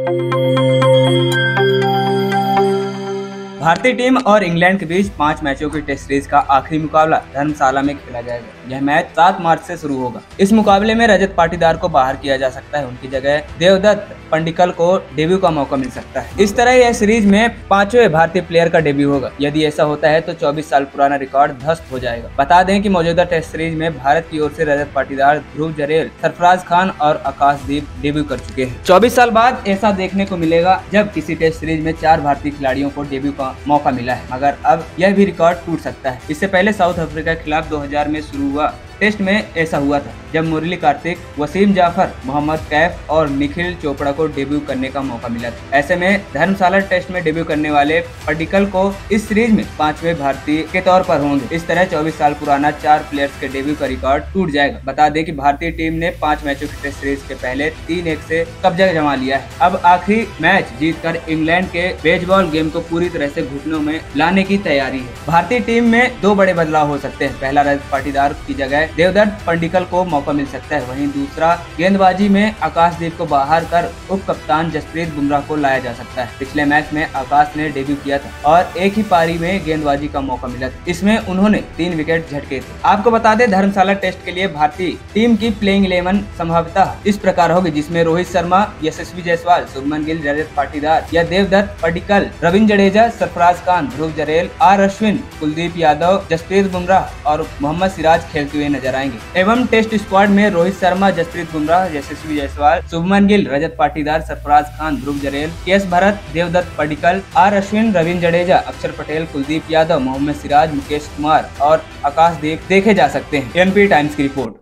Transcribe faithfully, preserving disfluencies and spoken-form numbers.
भारतीय टीम और इंग्लैंड के बीच पांच मैचों की टेस्ट सीरीज का आखिरी मुकाबला धर्मशाला में खेला जाएगा। यह मैच सात मार्च से शुरू होगा। इस मुकाबले में रजत पाटीदार को बाहर किया जा सकता है, उनकी जगह देवदत्त पडिक्कल को डेब्यू का मौका मिल सकता है। इस तरह यह सीरीज में पांचवें भारतीय प्लेयर का डेब्यू होगा। यदि ऐसा होता है तो चौबीस साल पुराना रिकॉर्ड ध्वस्त हो जाएगा। बता दें कि मौजूदा टेस्ट सीरीज में भारत की ओर से रजत पाटीदार, ध्रुव जरेल, सरफराज खान और आकाशदीप डेब्यू कर चुके हैं। चौबीस साल बाद ऐसा देखने को मिलेगा जब किसी टेस्ट सीरीज में चार भारतीय खिलाड़ियों को डेब्यू का मौका मिला है, मगर अब यह भी रिकॉर्ड टूट सकता है। इससे पहले साउथ अफ्रीका के खिलाफ दो हज़ार में शुरू हुआ टेस्ट में ऐसा हुआ था, जब मुरली कार्तिक, वसीम जाफर, मोहम्मद कैफ और निखिल चोपड़ा को डेब्यू करने का मौका मिला था। ऐसे में धर्मशाला टेस्ट में डेब्यू करने वाले पडिक्कल को इस सीरीज में पांचवें भारतीय के तौर पर होंगे। इस तरह चौबीस साल पुराना चार प्लेयर्स के डेब्यू का रिकॉर्ड टूट जाएगा। बता दें कि भारतीय टीम ने पांच मैचों की टेस्ट सीरीज के पहले तीन एक से कब्जा जमा लिया है। अब आखिरी मैच जीतकर इंग्लैंड के बेसबॉल गेम को पूरी तरह से घुटनों में लाने की तैयारी है। भारतीय टीम में दो बड़े बदलाव हो सकते हैं। पहला, रजत पाटीदार की जगह देवदत्त पडिक्कल को मौका मिल सकता है। वहीं दूसरा, गेंदबाजी में आकाशदीप को बाहर कर उप कप्तान जसप्रीत बुमराह को लाया जा सकता है। पिछले मैच में आकाश ने डेब्यू किया था और एक ही पारी में गेंदबाजी का मौका मिला था। इसमें उन्होंने तीन विकेट झटके थे। आपको बता दें, धर्मशाला टेस्ट के लिए भारतीय टीम की प्लेइंग इलेवन संभवतः इस प्रकार होगी, जिसमें रोहित शर्मा, यशस्वी जायसवाल, शुभमन गिल, रजत पाटीदार या देवदत्त पडिक्कल, रविंद्र जडेजा, सरफराज खान, ध्रुव जरेल, आर अश्विन, कुलदीप यादव, जसप्रीत बुमराह और मोहम्मद सिराज खेलते हुए नजर आएंगे। एवं टेस्ट स्क्वाड में रोहित शर्मा, जसप्रीत बुमराह, यशस्वी Jaiswal, Shubman Gill, Rajat Patidar, Sarfaraz Khan, Dhruv Jurel, K S Bharat, Devdutt Padikkal, R Ashwin, Ravindra Jadeja, Axar Patel, Kuldeep Yadav, Mohammad Siraj, Mukesh Kumar और आकाशदीप देखे जा सकते हैं। एनपी टाइम्स की रिपोर्ट।